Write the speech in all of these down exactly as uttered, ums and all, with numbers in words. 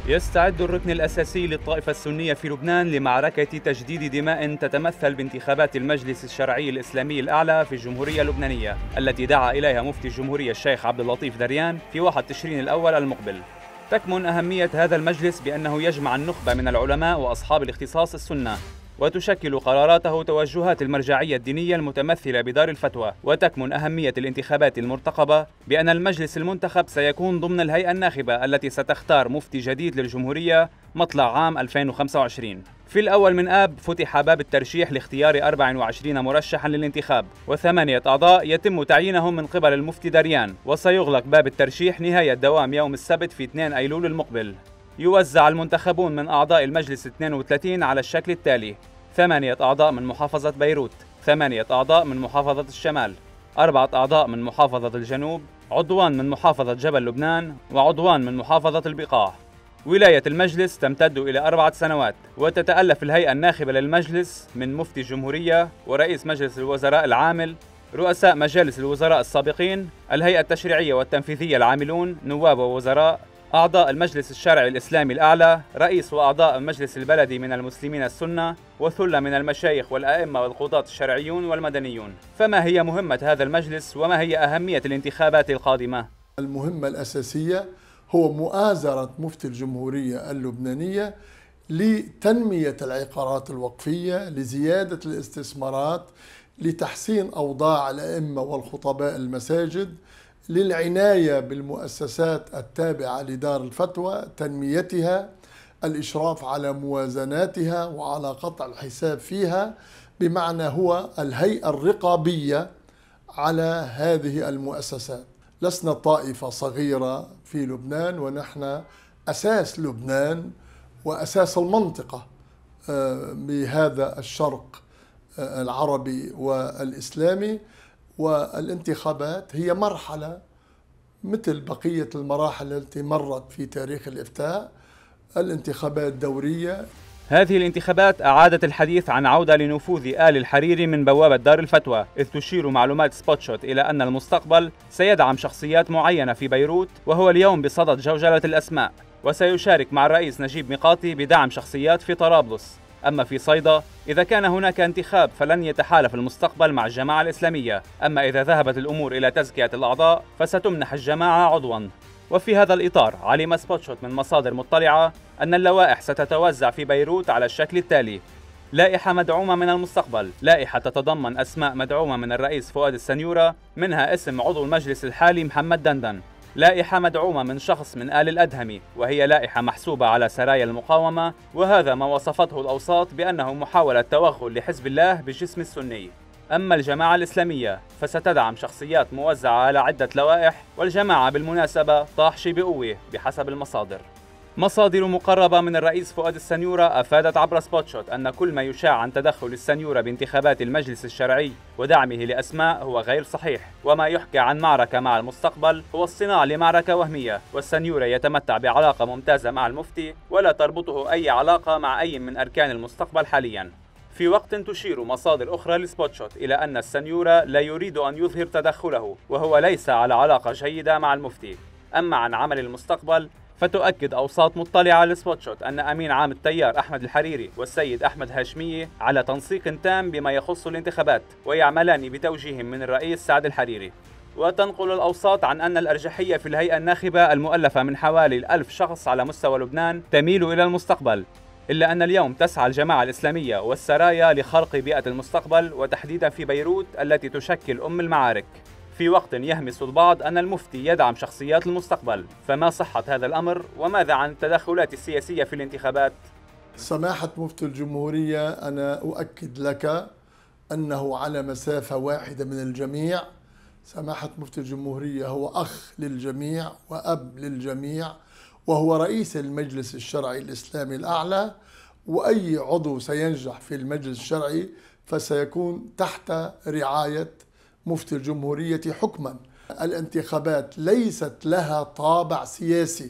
يستعد الركن الأساسي للطائفة السنية في لبنان لمعركة تجديد دماء تتمثل بانتخابات المجلس الشرعي الإسلامي الأعلى في الجمهورية اللبنانية التي دعا إليها مفتي الجمهورية الشيخ عبد اللطيف دريان في واحد تشرين الأول المقبل. تكمن أهمية هذا المجلس بأنه يجمع النخبة من العلماء وأصحاب الاختصاص السنة، وتشكل قراراته توجهات المرجعية الدينية المتمثلة بدار الفتوى. وتكمن أهمية الانتخابات المرتقبة بأن المجلس المنتخب سيكون ضمن الهيئة الناخبة التي ستختار مفتي جديد للجمهورية مطلع عام ألفين وخمسة وعشرين. في الأول من آب فتح باب الترشيح لاختيار أربعة وعشرين مرشحا للانتخاب، وثمانية أعضاء يتم تعيينهم من قبل المفتي دريان، وسيغلق باب الترشيح نهاية دوام يوم السبت في اثنين أيلول المقبل. يوزع المنتخبون من أعضاء المجلس اثنين وثلاثين على الشكل التالي: ثمانية أعضاء من محافظة بيروت، ثمانية أعضاء من محافظة الشمال، أربعة أعضاء من محافظة الجنوب، عضوان من محافظة جبل لبنان، وعضوان من محافظة البقاع. ولاية المجلس تمتد إلى أربعة سنوات، وتتألف الهيئة الناخبة للمجلس من مفتي الجمهورية ورئيس مجلس الوزراء العامل، رؤساء مجالس الوزراء السابقين، الهيئة التشريعية والتنفيذية العاملون، نواب ووزراء، أعضاء المجلس الشرعي الإسلامي الأعلى، رئيس وأعضاء المجلس البلدي من المسلمين السنة، وثلة من المشايخ والأئمة والقضاة الشرعيون والمدنيون. فما هي مهمة هذا المجلس وما هي أهمية الانتخابات القادمة؟ المهمة الأساسية هو مؤازرة مفتي الجمهورية اللبنانية لتنمية العقارات الوقفية، لزيادة الاستثمارات، لتحسين أوضاع الأئمة والخطباء المساجد، للعناية بالمؤسسات التابعة لدار الفتوى، تنميتها، الإشراف على موازناتها وعلى قطع الحساب فيها، بمعنى هو الهيئة الرقابية على هذه المؤسسات. لسنا طائفة صغيرة في لبنان، ونحن أساس لبنان وأساس المنطقة بهذا الشرق العربي والإسلامي. والانتخابات هي مرحلة مثل بقية المراحل التي مرت في تاريخ الإفتاء، الانتخابات دورية. هذه الانتخابات أعادت الحديث عن عودة لنفوذ آل الحريري من بوابة دار الفتوى، إذ تشير معلومات سبوتشوت إلى أن المستقبل سيدعم شخصيات معينة في بيروت، وهو اليوم بصدد جوجلة الأسماء، وسيشارك مع الرئيس نجيب ميقاتي بدعم شخصيات في طرابلس. أما في صيدا، إذا كان هناك انتخاب فلن يتحالف المستقبل مع الجماعة الإسلامية، أما إذا ذهبت الأمور إلى تزكية الأعضاء فستمنح الجماعة عضواً. وفي هذا الإطار علم سبوتشوت من مصادر مطلعة أن اللوائح ستتوزع في بيروت على الشكل التالي: لائحة مدعومة من المستقبل، لائحة تتضمن أسماء مدعومة من الرئيس فؤاد السنيورة، منها اسم عضو المجلس الحالي محمد دندن، لائحة مدعومة من شخص من آل الأدهمي، وهي لائحة محسوبة على سرايا المقاومة، وهذا ما وصفته الأوساط بأنه محاولة توغل لحزب الله بالجسم السني. أما الجماعة الإسلامية فستدعم شخصيات موزعة على عدة لوائح، والجماعة بالمناسبة طاحشة بقوة بحسب المصادر. مصادر مقربة من الرئيس فؤاد السنيورة أفادت عبر سبوتشوت أن كل ما يشاع عن تدخل السنيورة بانتخابات المجلس الشرعي ودعمه لأسماء هو غير صحيح، وما يحكى عن معركة مع المستقبل هو الصناع لمعركة وهمية، والسنيورة يتمتع بعلاقة ممتازة مع المفتي ولا تربطه أي علاقة مع أي من أركان المستقبل حاليا. في وقت تشير مصادر أخرى لسبوتشوت إلى أن السنيورة لا يريد أن يظهر تدخله، وهو ليس على علاقة جيدة مع المفتي. أما عن عمل المستقبل فتؤكد أوساط مطلعة لسبوتشوت أن أمين عام التيار أحمد الحريري والسيد أحمد هاشمية على تنسيق تام بما يخص الانتخابات، ويعملان بتوجيه من الرئيس سعد الحريري. وتنقل الأوساط عن أن الأرجحية في الهيئة الناخبة المؤلفة من حوالي الألف شخص على مستوى لبنان تميل إلى المستقبل، إلا أن اليوم تسعى الجماعة الإسلامية والسرايا لخلق بيئة المستقبل، وتحديدا في بيروت التي تشكل أم المعارك. في وقت يهمس البعض أن المفتي يدعم شخصيات المستقبل، فما صحة هذا الأمر وماذا عن التدخلات السياسية في الانتخابات؟ سماحة مفتي الجمهورية، أنا أؤكد لك أنه على مسافة واحدة من الجميع. سماحة مفتي الجمهورية هو أخ للجميع وأب للجميع، وهو رئيس المجلس الشرعي الإسلامي الأعلى، وأي عضو سينجح في المجلس الشرعي فسيكون تحت رعاية مفتي الجمهورية حكما. الانتخابات ليست لها طابع سياسي،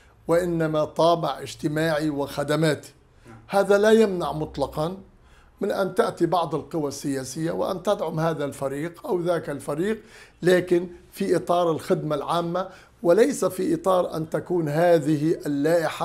وإنما طابع اجتماعي وخدماتي. هذا لا يمنع مطلقا من أن تأتي بعض القوى السياسية وأن تدعم هذا الفريق أو ذاك الفريق، لكن في إطار الخدمة العامة، وليس في إطار أن تكون هذه اللائحة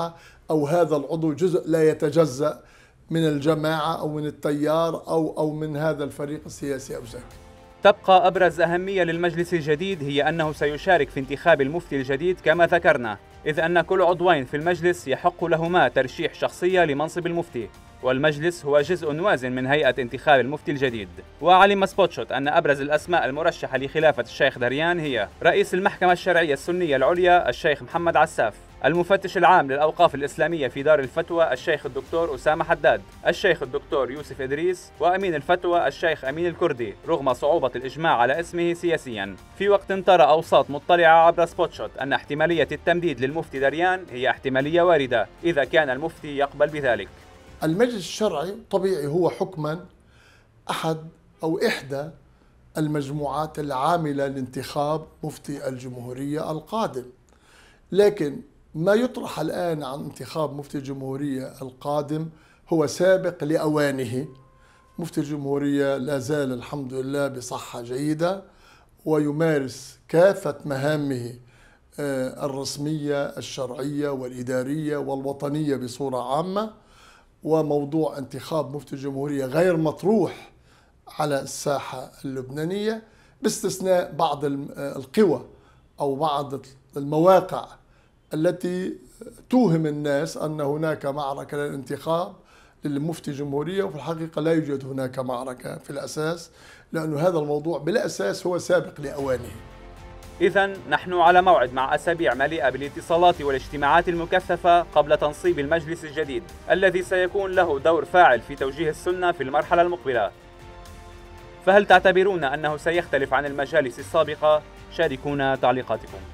أو هذا العضو جزء لا يتجزأ من الجماعة أو من التيار أو أو من هذا الفريق السياسي أو ذاك. تبقى أبرز أهمية للمجلس الجديد هي أنه سيشارك في انتخاب المفتي الجديد كما ذكرنا، إذ أن كل عضوين في المجلس يحق لهما ترشيح شخصية لمنصب المفتي، والمجلس هو جزء وازن من هيئة انتخاب المفتي الجديد. وعلم سبوتشوت أن أبرز الأسماء المرشحة لخلافة الشيخ دريان هي رئيس المحكمة الشرعية السنية العليا الشيخ محمد عساف، المفتش العام للأوقاف الإسلامية في دار الفتوى الشيخ الدكتور أسامة حداد، الشيخ الدكتور يوسف إدريس، وأمين الفتوى الشيخ أمين الكردي، رغم صعوبة الإجماع على اسمه سياسيا. في وقت ترى أوساط مطلعة عبر سبوتشوت أن احتمالية التمديد للمفتي دريان هي احتمالية واردة إذا كان المفتي يقبل بذلك. المجلس الشرعي طبيعي هو حكما أحد أو إحدى المجموعات العاملة لانتخاب مفتي الجمهورية القادم، لكن ما يطرح الآن عن انتخاب مفتي الجمهورية القادم هو سابق لأوانه. مفتي الجمهورية لا زال الحمد لله بصحة جيدة ويمارس كافة مهامه الرسمية الشرعية والإدارية والوطنية بصورة عامة، وموضوع انتخاب مفتي الجمهورية غير مطروح على الساحة اللبنانية باستثناء بعض القوى أو بعض المواقع التي توهم الناس أن هناك معركة للانتخاب للمفتي الجمهورية، وفي الحقيقة لا يوجد هناك معركة في الأساس، لأن هذا الموضوع بلا أساس هو سابق لأوانه. إذن نحن على موعد مع أسابيع مليئة بالاتصالات والاجتماعات المكثفة قبل تنصيب المجلس الجديد الذي سيكون له دور فاعل في توجيه السنة في المرحلة المقبلة. فهل تعتبرون أنه سيختلف عن المجالس السابقة؟ شاركونا تعليقاتكم.